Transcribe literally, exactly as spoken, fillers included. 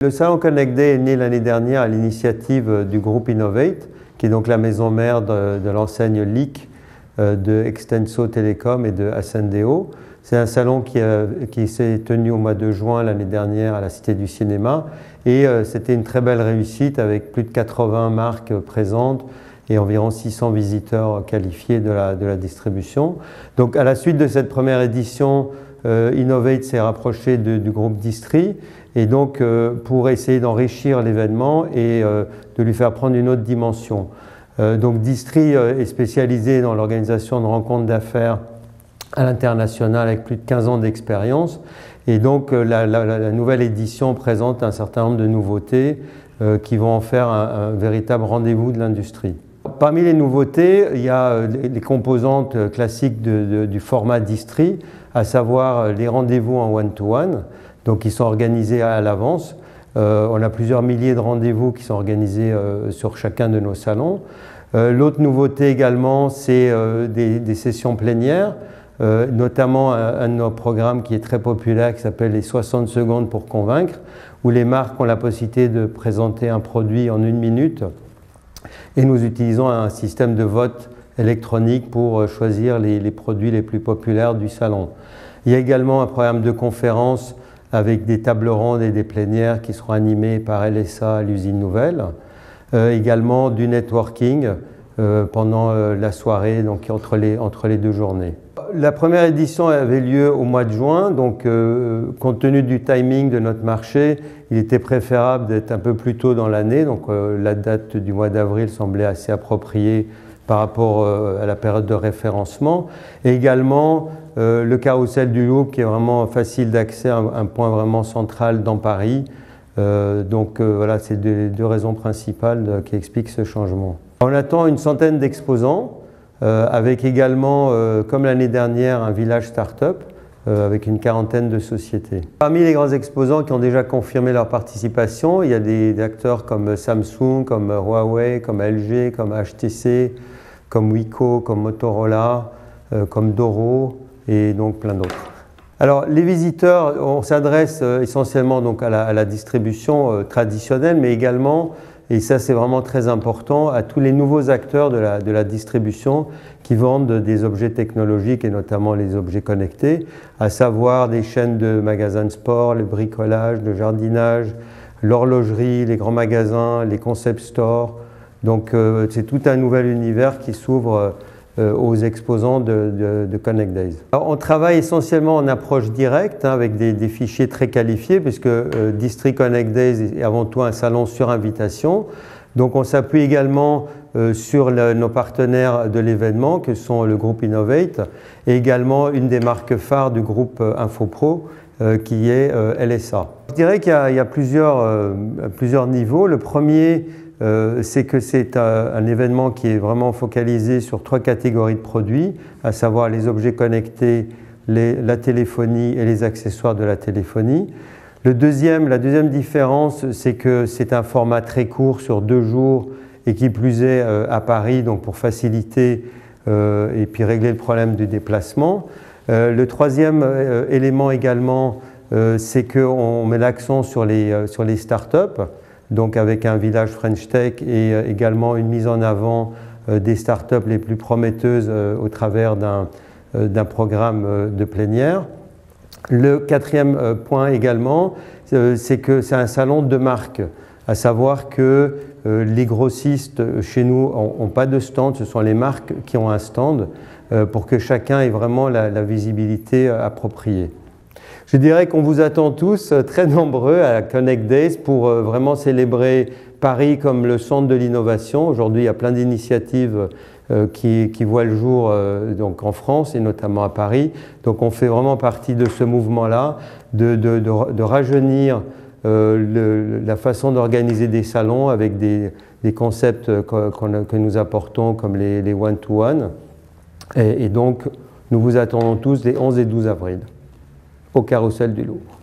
Le salon Connect Day est né l'année dernière à l'initiative du groupe Innovate, qui est donc la maison mère de, de l'enseigne L I C, euh, de Extenso Telecom et de Ascendeo. C'est un salon qui, euh, qui s'est tenu au mois de juin l'année dernière à la Cité du Cinéma et euh, c'était une très belle réussite avec plus de quatre-vingts marques présentes et environ six cents visiteurs qualifiés de la, de la distribution. Donc à la suite de cette première édition, euh, Innovate s'est rapproché de, du groupe Distri et donc euh, pour essayer d'enrichir l'événement et euh, de lui faire prendre une autre dimension. Euh, donc Distri euh, est spécialisé dans l'organisation de rencontres d'affaires à l'international avec plus de quinze ans d'expérience et donc euh, la, la, la nouvelle édition présente un certain nombre de nouveautés euh, qui vont en faire un, un véritable rendez-vous de l'industrie. Parmi les nouveautés, il y a les composantes classiques de, de, du format Distri, à savoir les rendez-vous en one-to-one, donc qui sont organisés à l'avance. Euh, on a plusieurs milliers de rendez-vous qui sont organisés euh, sur chacun de nos salons. Euh, L'autre nouveauté également, c'est euh, des, des sessions plénières, euh, notamment un, un de nos programmes qui est très populaire, qui s'appelle les soixante secondes pour convaincre, où les marques ont la possibilité de présenter un produit en une minute. Et nous utilisons un système de vote électronique pour choisir les, les produits les plus populaires du salon. Il y a également un programme de conférences avec des tables rondes et des plénières qui seront animées par L S A à l'usine Nouvelle. Euh, également du networking euh, pendant euh, la soirée, donc entre les, entre les deux journées. La première édition avait lieu au mois de juin, donc euh, compte tenu du timing de notre marché, il était préférable d'être un peu plus tôt dans l'année, donc euh, la date du mois d'avril semblait assez appropriée par rapport euh, à la période de référencement. Et également euh, le carrousel du Louvre qui est vraiment facile d'accès, un, un point vraiment central dans Paris. Euh, donc euh, voilà, c'est deux, deux raisons principales de, qui expliquent ce changement. On attend une centaine d'exposants. Euh, avec également, euh, comme l'année dernière, un village start-up euh, avec une quarantaine de sociétés. Parmi les grands exposants qui ont déjà confirmé leur participation, il y a des, des acteurs comme Samsung, comme Huawei, comme L G, comme H T C, comme Wiko, comme Motorola, euh, comme Doro et donc plein d'autres. Alors les visiteurs, on s'adresse euh, essentiellement donc à la, à la distribution euh, traditionnelle, mais également, et ça c'est vraiment très important, à tous les nouveaux acteurs de la, de la distribution qui vendent des objets technologiques et notamment les objets connectés, à savoir des chaînes de magasins de sport, le bricolage, le jardinage, l'horlogerie, les grands magasins, les concept stores. Donc euh, c'est tout un nouvel univers qui s'ouvre euh, aux exposants de, de, de Connect Days. Alors, on travaille essentiellement en approche directe hein, avec des, des fichiers très qualifiés puisque euh, Distri Connect Days est avant tout un salon sur invitation. Donc on s'appuie également euh, sur le, nos partenaires de l'événement que sont le groupe Innovate et également une des marques phares du groupe euh, InfoPro euh, qui est euh, L S A. Je dirais qu'il y, y a plusieurs, euh, plusieurs niveaux. Le premier, Euh, c'est que c'est un, un événement qui est vraiment focalisé sur trois catégories de produits, à savoir les objets connectés, les, la téléphonie et les accessoires de la téléphonie. Le deuxième, la deuxième différence, c'est que c'est un format très court sur deux jours et qui plus est euh, à Paris, donc pour faciliter euh, et puis régler le problème du déplacement. Euh, le troisième euh, élément également, euh, c'est qu'on met l'accent sur les, euh, sur les startups. Donc avec un village French Tech et euh, également une mise en avant euh, des startups les plus prometteuses euh, au travers d'un euh, d'un programme euh, de plénière. Le quatrième euh, point également, euh, c'est que c'est un salon de marque, à savoir que euh, les grossistes chez nous n'ont pas de stand, ce sont les marques qui ont un stand euh, pour que chacun ait vraiment la, la visibilité euh, appropriée. Je dirais qu'on vous attend tous très nombreux à la Connect Days pour vraiment célébrer Paris comme le centre de l'innovation. Aujourd'hui, il y a plein d'initiatives qui, qui voient le jour donc en France et notamment à Paris. Donc on fait vraiment partie de ce mouvement-là, de, de, de, de rajeunir euh, le, la façon d'organiser des salons avec des, des concepts que, que nous apportons comme les, les one-to-one. Et, et donc, nous vous attendons tous les onze et douze avril au Carrousel du Louvre.